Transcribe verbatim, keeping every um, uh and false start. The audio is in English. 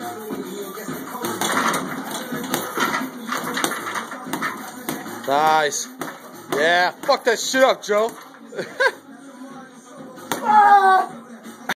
Nice. Yeah, fuck that shit up, Joe. Ah!